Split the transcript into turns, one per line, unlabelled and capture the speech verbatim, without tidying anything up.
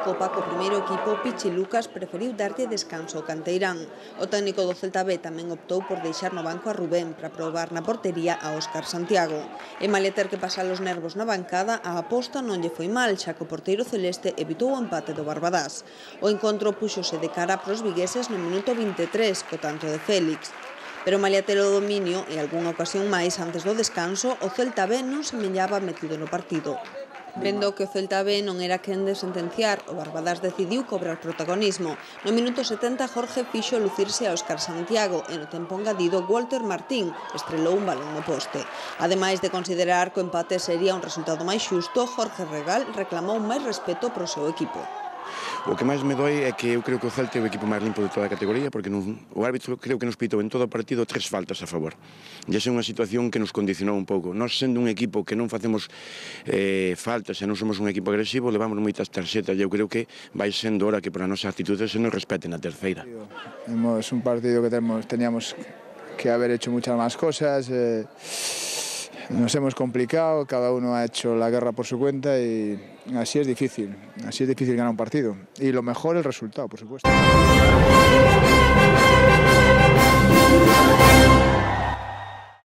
Copa co primeiro equipo, Pichi Lucas preferiu darlle descanso ao canteirán. O técnico do Celta B tamén optou por deixar no banco a Rubén para probar na portería a Óscar Santiago. E malia ter que pasar os nervos na bancada, a aposta non lle foi mal, xa que o porteiro celeste evitou o empate do Barbadás. O encontro púxose de cara pros vigueses no minuto vinte e tres, co tanto de Félix. Pero malia ter o dominio e algunha ocasión máis antes do descanso, o Celta B non se mellaba metido no partido. Vendo que o Celta B non era quen de sentenciar, o Barbadás decidiu cobrar protagonismo. No minuto setenta, Jorge fixo lucirse a Óscar Santiago e no tempo engadido, Walter Martín estrelou un balón no poste. Ademais de considerar que o empate sería un resultado máis xusto, Jorge Regal reclamou máis respeto pro seu equipo.
O que máis me doi é que eu creo que o Celta é o equipo máis limpo de toda a categoría, porque non, o árbitro creo que nos pitou en todo o partido tres faltas a favor. E esa é unha situación que nos condicionou un pouco. Nós, sendo un equipo que non facemos eh, faltas e non somos un equipo agresivo, levamos moitas tarxetas e eu creo que vai sendo hora que para a nosa actitude se nos respeten na terceira.
Hemos un partido que tenemos, teníamos que haber hecho muchas más cosas. Eh... Nos hemos complicado, cada uno ha hecho la guerra por su cuenta y así es difícil, así es difícil ganar un partido. Y lo mejor el resultado, por supuesto.